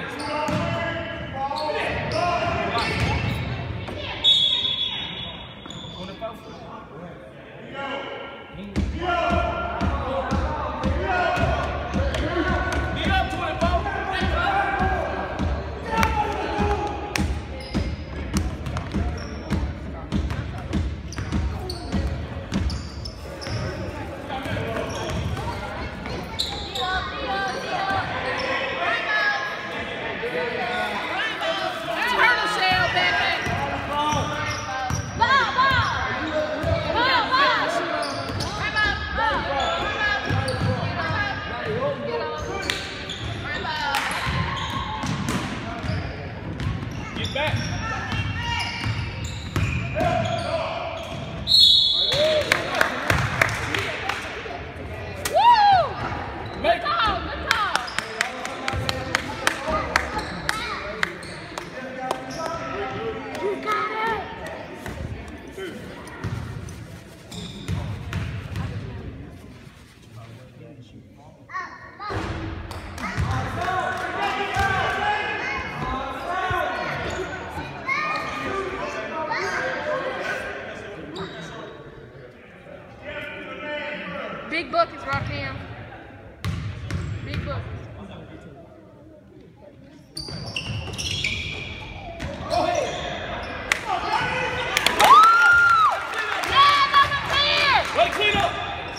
Big buckets, Rockham. Big buckets. Go ahead. Yeah, number 10. Way clean up.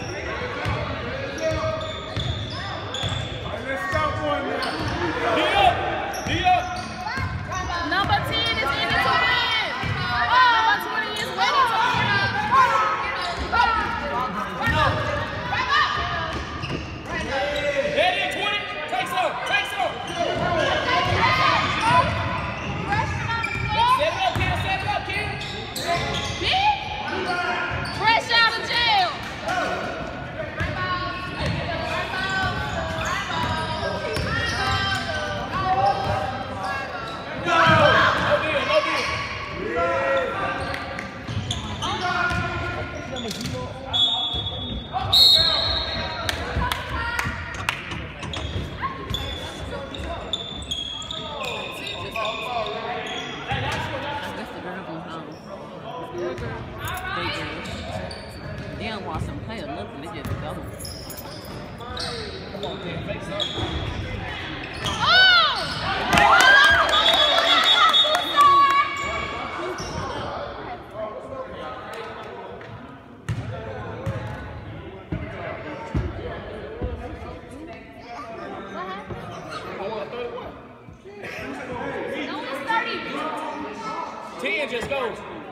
Let's stop one now. D up. D up. Number 10 is in it to win. Number 20 is winning to win. Head in 20. Take some. Take some. Set it up, kid. Set it up, kid. Fresh out of jail. No deal. No deal. They don't watch them play or nothing, they just go. Come on, kid. Face up. No, it's 30. 10 just goes.